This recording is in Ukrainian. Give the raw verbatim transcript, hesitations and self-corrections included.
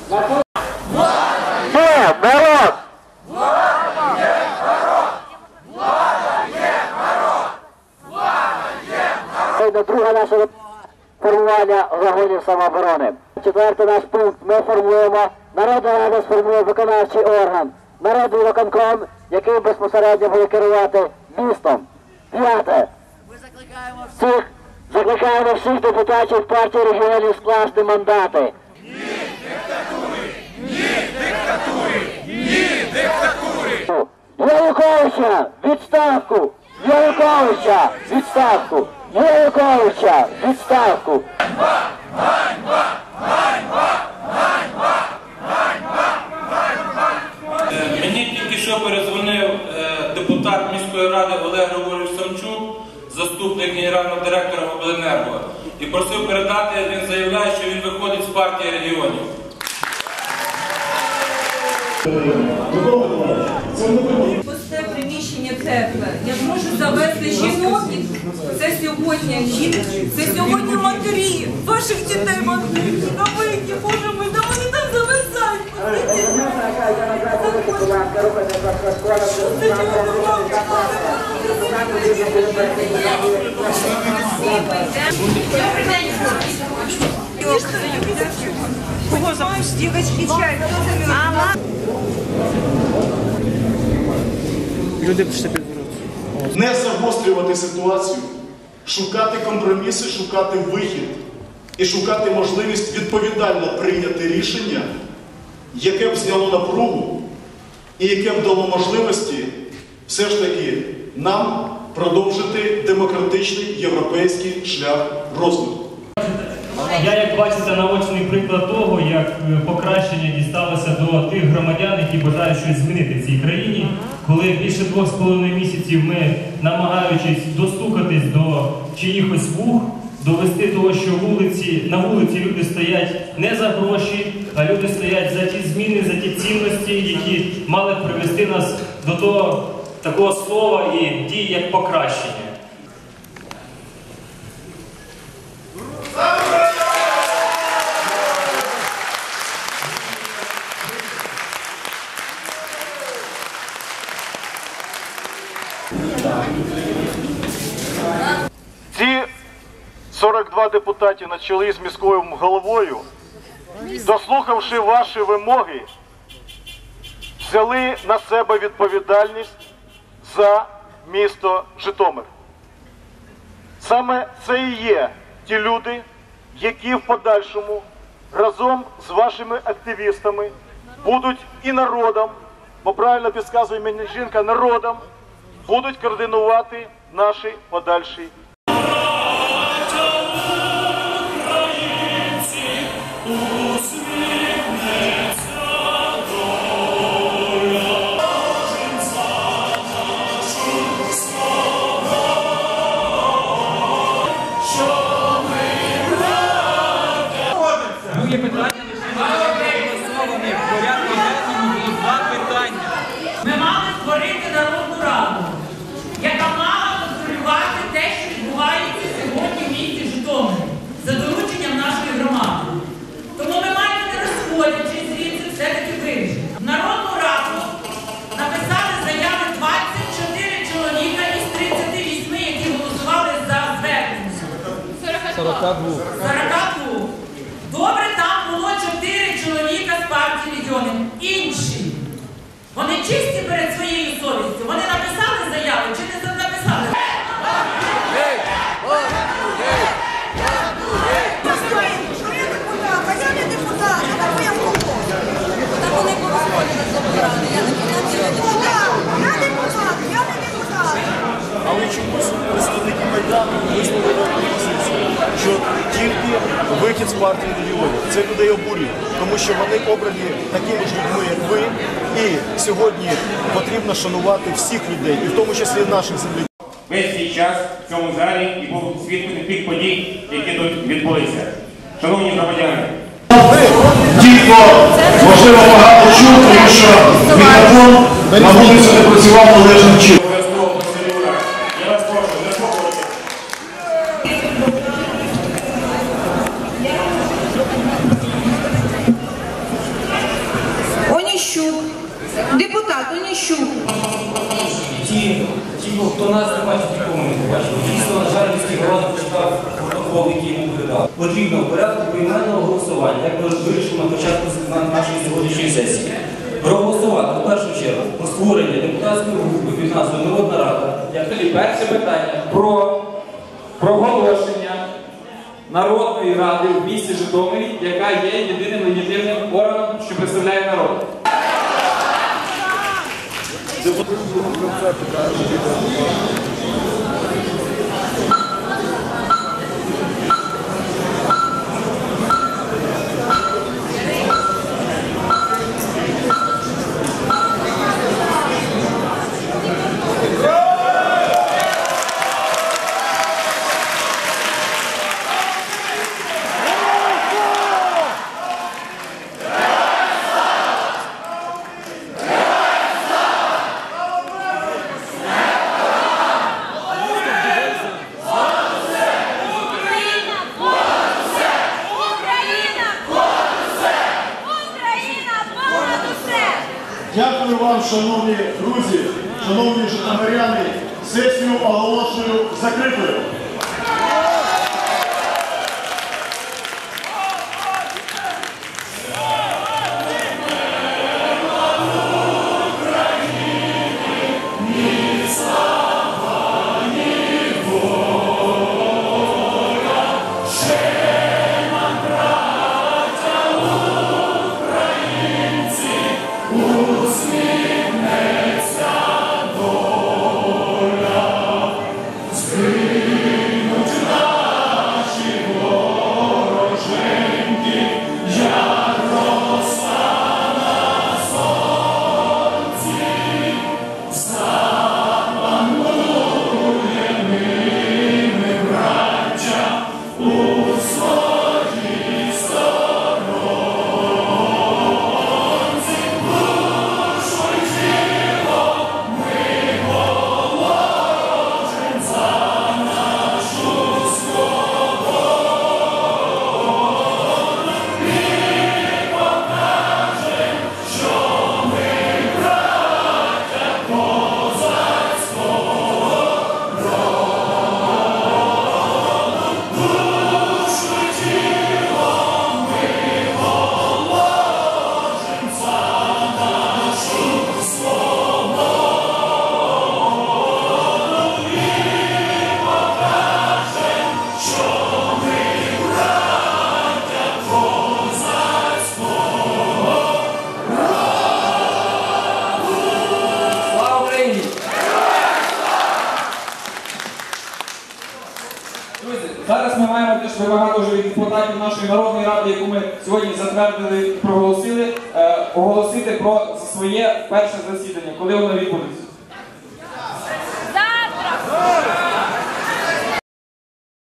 Є народ! Влада є народ! Влада є народ! Влада є народ! Друге наше формування загонів самооборони. Четвертий наш пункт. Ми формуємо, Народна рада сформує виконавчий орган. Народний виконком, який безпосередньо буде керувати містом. П'яте. Ми закликаємо всіх, закликаємо всіх депутатів партії регіонів скласти мандати. Ні диктатурі! Ні диктатурі! Ні диктатурі! Януковича, відставку! Януковича, відставку! Януковича, відставку! Ганьба! Ганьба! Ганьба! Ганьба! Ганьба! Мені тільки що перезвонив депутат міської ради Олег Григорович Самчук, заступник генерального директора обленерго, і просив передати, він заявляє, що він виходить з партії регіонів. Пусте приміщення тепле. Я зможу завести жінок. Це сьогодні жінки, це сьогодні матері ваших дітей маленьких, на вихі, Боже мій, да вони там зависають. Кого запустить? Девочки, чай. Люди пішли під ворот. Не загострювати ситуацію, шукати компроміси, шукати вихід і шукати можливість відповідально прийняти рішення, яке б зняло напругу і яке б дало можливості все ж таки нам продовжити демократичний європейський шлях розвитку. Я, як бачите, наочний приклад того, як покращення дісталося до тих громадян, які бажають щось змінити в цій країні, коли більше двох з половиною місяців ми, намагаючись достукатись до чиїхось вух, довести того, що вулиці, на вулиці люди стоять не за гроші, а люди стоять за ті зміни, за ті цінності, які мали б привести нас до того такого слова і дій, як покращення. Ці сорок два депутати на чолі з міською головою, дослухавши ваші вимоги, взяли на себе відповідальність за місто Житомир. Саме це і є ті люди, які в подальшому разом з вашими активістами будуть і народом, бо правильно підказує мені жінка, народом, будуть координувати наші подальші. Друге питання голосовані в порядку денному було два питання. Ми мали створити народну раду, яка мала контролювати те, що відбувається сьогодні в місті Житомирі, за дорученням нашої громади. Тому ми маємо, не розходячись звідси, все-таки вирішити. Народну раду написали заяви двадцять чотири чоловіка із тридцяти восьми, які голосували за звернення. сорок два. Добре, там було чотири чоловіка з партії регіонів. Інші. Вони чисті перед своєю совістю. Вони написали заяви чи не написали? Що я депутат? А я не депутат. А так я буду. Так вони порозходили з обирали. Я депутат, я не депутат. Я депутат, я не депутат. Але чомусь представники Майдану висловили позицію, що тільки вихід з партії регіонів. Це людей обурює, тому що вони обрані такими ж людьми, як ви. І сьогодні потрібно шанувати всіх людей, і в тому числі наших земляків. Весь цей час в цьому залі і був свідком тих подій, які тут відбулися. Шановні громадяни, Ті, хто, можливо, багато чув, тому що мікрофон на вулиці не працював належним чином. я вас прошу, заспокойтесь. нас немає нікому не побачив. Дійсно, на жаль, міський голова прочитав протокол, який йому передав. Потрібно в порядку поіменного голосування, як ми вирішили на початку нашої сьогоднішньої сесії, проголосувати в першу чергу про створення депутатської групи під назвою Народна Рада. Як тоді перше питання про проголошення Народної Ради в місті Житомирі, яка є єдиним легітимним органом, що представляє народ. Дякую вам, шановні друзі, шановні житомиряни. Сесію оголошую закритою. Зараз ми маємо теж вимагати вже від депутатів нашої Народної Ради, яку ми сьогодні затвердили і проголосили, е, оголосити про своє перше засідання. Коли воно відбудеться? Завтра!